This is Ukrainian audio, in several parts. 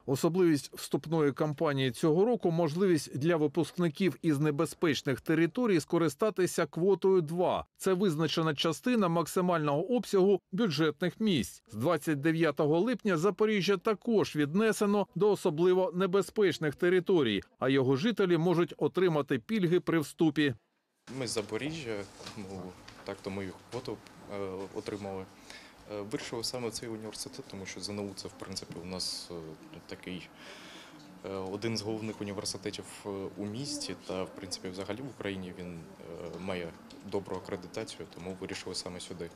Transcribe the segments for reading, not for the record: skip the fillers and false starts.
Особливість вступної кампанії цього року – можливість для випускників із небезпечних територій скористатися квотою 2. Це визначена частина максимального обсягу бюджетних місць. З 29 липня Запоріжжя також віднесено до особливо небезпечних територій, а його жителі можуть отримати пільги при вступі. Ми з Запоріжжя, тому і квоту отримали. Вирішили саме цей університет, тому що ЗНУ – це, в принципі, у нас такий один з головних університетів у місті та, в принципі, взагалі в Україні він має добру акредитацію, тому вирішили саме сюди.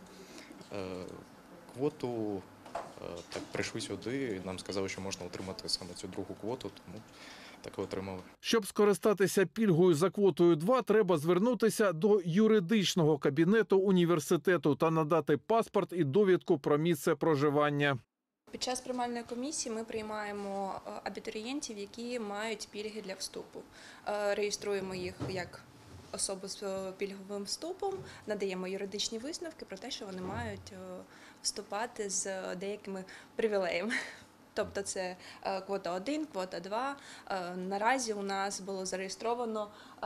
Квоту, так, прийшли сюди, нам сказали, що можна отримати саме цю другу квоту, тому так і отримали. Щоб скористатися пільгою за квотою 2, треба звернутися до юридичного кабінету університету та надати паспорт і довідку про місце проживання. Під час приймальної комісії ми приймаємо абітурієнтів, які мають пільги для вступу. Реєструємо їх як особи з пільговим вступом, надаємо юридичні висновки про те, що вони мають вступати з деякими привілеями. Тобто це квота 1, квота 2. Наразі у нас було зареєстровано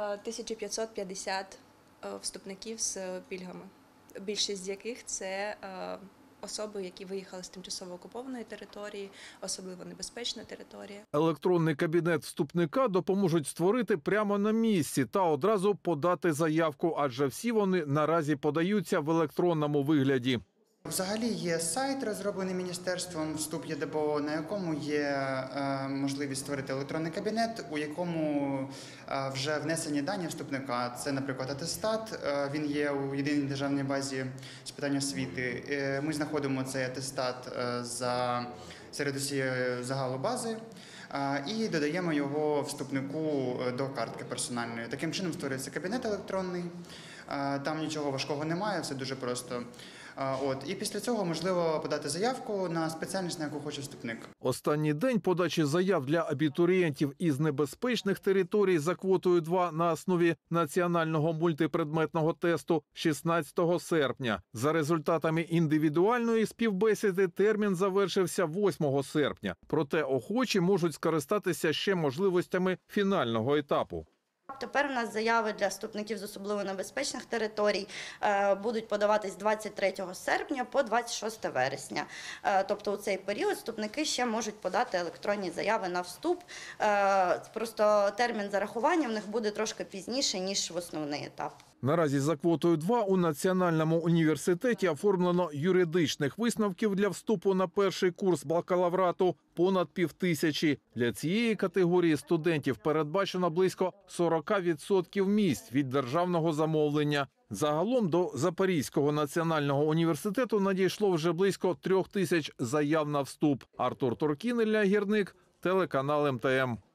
1550 вступників з пільгами, більшість з яких це особи, які виїхали з тимчасово окупованої території, особливо небезпечна територія. Електронний кабінет вступника допоможуть створити прямо на місці та одразу подати заявку, адже всі вони наразі подаються в електронному вигляді. Взагалі є сайт, розроблений міністерством «Вступ ЄДПО», на якому є можливість створити електронний кабінет, у якому вже внесені дані вступника. Це, наприклад, атестат, він є у єдиній державній базі з питань освіти. Ми знаходимо цей атестат серед усієї загалу бази і додаємо його вступнику до картки персональної. Таким чином створюється кабінет електронний, там нічого важкого немає, все дуже просто. І після цього можливо подати заявку на спеціальність, на яку хоче вступник. Останній день подачі заяв для абітурієнтів із небезпечних територій за квотою 2 на основі національного мультипредметного тесту – 16 серпня. За результатами індивідуальної співбесіди термін завершився 8 серпня. Проте охочі можуть скористатися ще можливостями фінального етапу. Тепер у нас заяви для вступників з особливо небезпечних територій будуть подаватись 23 серпня по 26 вересня. Тобто у цей період вступники ще можуть подати електронні заяви на вступ. Просто термін зарахування в них буде трошки пізніше, ніж в основний етап. Наразі за квотою 2 у Національному університеті оформлено юридичних висновків для вступу на перший курс бакалаврату понад 5000. Для цієї категорії студентів передбачено близько 40% місць від державного замовлення. Загалом до Запорізького національного університету надійшло вже близько 3000 заяв на вступ. Артур Туркін, Ілля Гірник, телеканал МТМ.